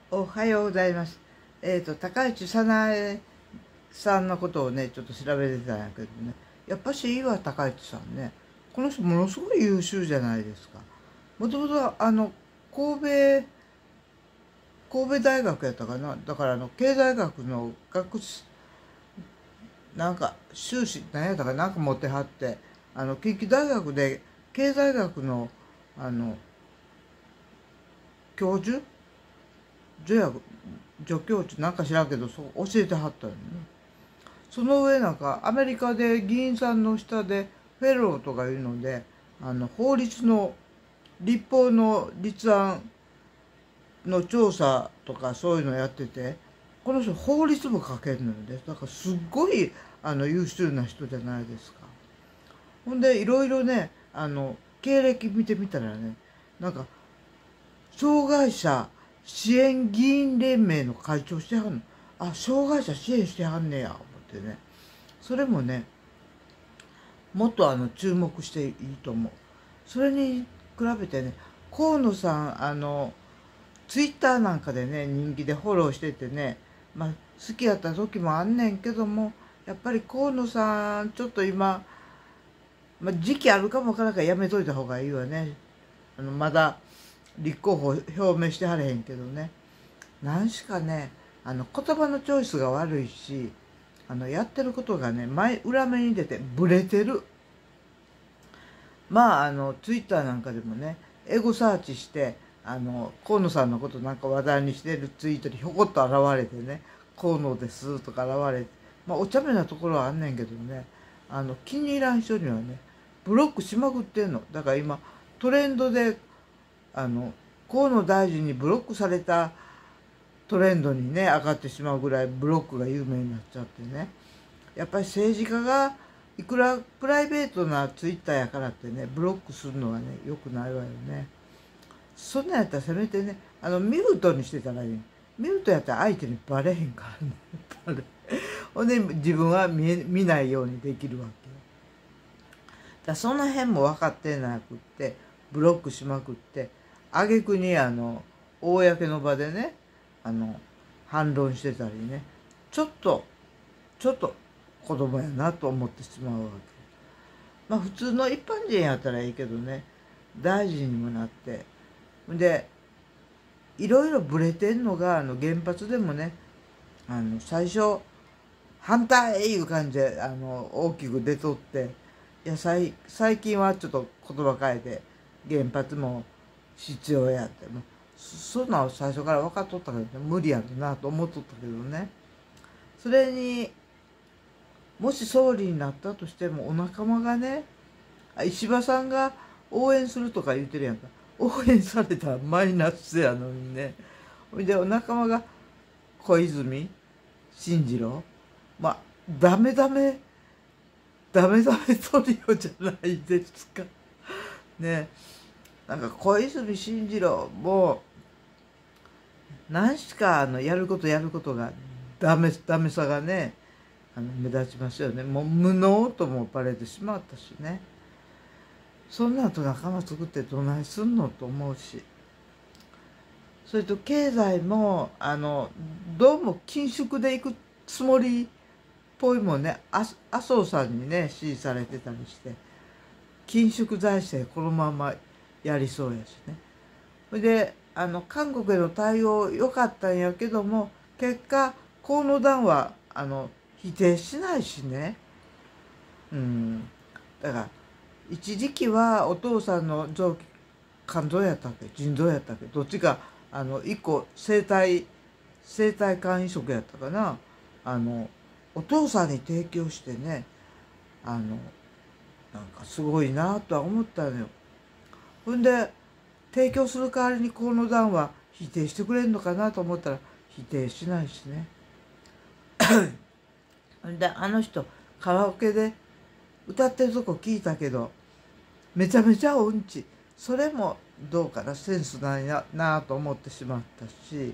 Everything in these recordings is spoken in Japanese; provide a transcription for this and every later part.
おはようございます。高市早苗さんのことをね、ちょっと調べてたんやけどね、やっぱしいいわ、高市さんね。この人ものすごい優秀じゃないですか。もともと神戸、神戸大学やったかな。だから経済学の学士、なんか修士、何やったかなんか持ってはって、近畿大学で経済学の、あの、教授助教授なんか知らんけど、そう教えてはったよね。その上なんかアメリカで議員さんの下でフェローとかいうので、法律の立法の立案の調査とかそういうのやってて、この人法律も書けるのよね。だからすっごい優秀な人じゃないですか。ほんでいろいろね、経歴見てみたらね、なんか障害者支援議員連盟の会長してはんの。あ、障害者支援してはんねや思ってね。それもね、もっと注目していいと思う。それに比べてね、河野さんツイッターなんかでね、人気でフォローしててね、まあ好きやった時もあんねんけども、やっぱり河野さんちょっと今、時期あるかもわからんからやめといた方がいいわね。まだ立候補表明してはれへんけどね。何しかね、言葉のチョイスが悪いし、やってることがね、裏目に出てブレてる。ツイッターなんかでもね、エゴサーチして河野さんのことなんか話題にしてるツイートにひょこっと現れてね、河野ですとか現れて、お茶目なところはあんねんけどね、気に入らん人にはねブロックしまくってんの。だから今トレンドで河野大臣にブロックされたトレンドにね上がってしまうぐらいブロックが有名になっちゃってね。やっぱり政治家がいくらプライベートなツイッターやからってねブロックするのはね良くないわよね。そんなんやったらせめてねミュートにしてたらいい。ミュートやったら相手にバレへんからね。バレほんで自分は見ないようにできるわけよ。だからその辺も分かってなくってブロックしまくって、挙句に公の場でね反論してたりね、ちょっと子供やなと思ってしまうわけ。普通の一般人やったらいいけどね、大臣にもなって、でいろいろブレてんのが原発でもね、最初反対いう感じで大きく出とって、いや最近はちょっと言葉変えて原発も必要やって、そんなの最初から分かっとったけどね、無理やろなと思っとったけどね。それにもし総理になったとしてもお仲間がね、石破さんが応援するとか言ってるやんか。応援されたらマイナスやのにね。でお仲間が小泉進次郎、ダメダメトリオじゃないですかね。なんか小泉進次郎も何しかやることがダメさがね目立ちますよね。もう無能ともバレてしまったしね。そんなと仲間作ってどないすんのと思うし、それと経済もどうも緊縮でいくつもりっぽいもんね。麻生さんにね支持されてたりして、緊縮財政このままやりそうやしね。それで韓国への対応良かったんやけども、結果河野談は否定しないしね。だから一時期はお父さんの肝臓やったっけ腎臓やったっけ、どっちか一個生体肝移植やったかな、お父さんに提供してね、なんかすごいなとは思ったのよ。ほんで提供する代わりに河野談は否定してくれるのかなと思ったら否定しないしね。で人カラオケで歌ってるとこ聞いたけどめちゃめちゃ音痴。それもどうかな、センスないなと思ってしまったし、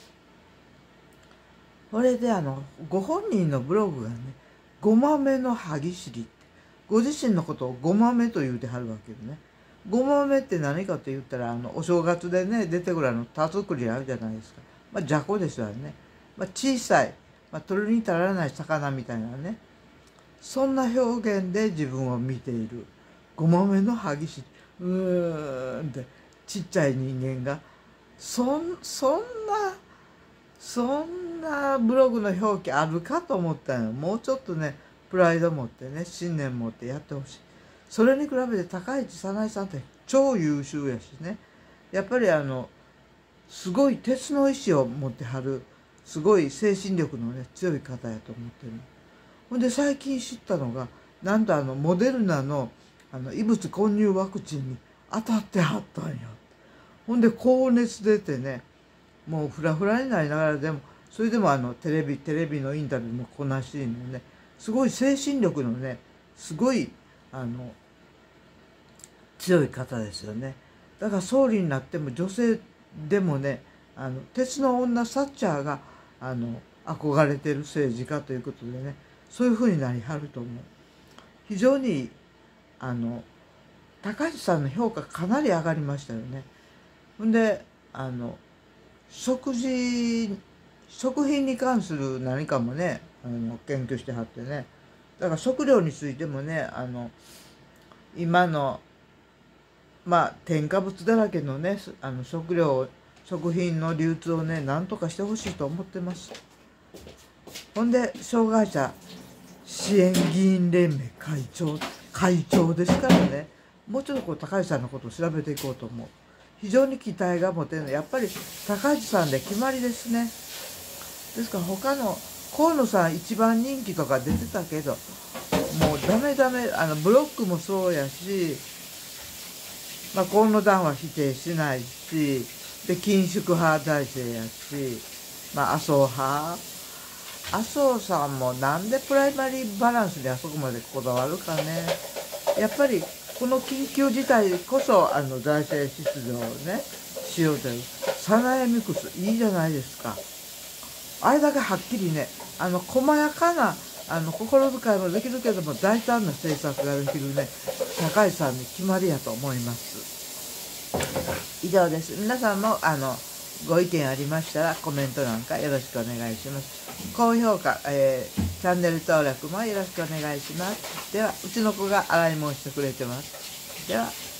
これでご本人のブログがね、ごまめの歯ぎしりって、ご自身のことをごまめと言うてはるわけでね。ごまめって何かと言ったらお正月でね出てくる田作りあるじゃないですか。 まあ、じゃこですよね。まあ、小さい、まあ、取るに足らない魚みたいなね、そんな表現で自分を見ている。ごまめの歯ぎしり、ってちっちゃい人間が、そんなブログの表記あるかと思ったの。もうちょっとね、プライド持ってね、信念持ってやってほしい。それに比べて高市早苗さんって超優秀やしね。やっぱりすごい鉄の意志を持ってはる、すごい精神力のね、強い方やと思ってる。ほんで最近知ったのが、なんとモデルナの異物混入ワクチンに当たってはったんや。ほんで高熱出てね、もうフラフラになりながらでも、それでもテレビのインタビューもこなしのね、すごい精神力のね、すごい強い方ですよね。だから総理になっても女性でもね、鉄の女サッチャーが憧れてる政治家ということでね、そういうふうになりはると思う。非常に高市さんの評価かなり上がりましたよね。ほんで食品に関する何かもね研究してはってね、だから食料についてもね今のまあ添加物だらけのね食品の流通をねなんとかしてほしいと思ってます。ほんで障害者支援議員連盟会長ですからね、もうちょっと高市さんのことを調べていこうと思う。非常に期待が持てるのはやっぱり高市さんで決まりですね。ですから他の河野さん一番人気とか出てたけど、もうダメブロックもそうやし、まあ、河野団は否定しないし、で緊縮派財政やし、まあ、麻生派、麻生さんもなんでプライマリーバランスにあそこまでこだわるかね。やっぱりこの緊急事態こそ財政秩序をねしようという早苗ミクスいいじゃないですか。あれだけはっきりね細やかな心遣いもできるけども大胆な政策ができるね高市さんに決まりやと思います。以上です。皆さんもご意見ありましたらコメントなんかよろしくお願いします。高評価、チャンネル登録もよろしくお願いします。ではうちの子が洗い物してくれてます。では。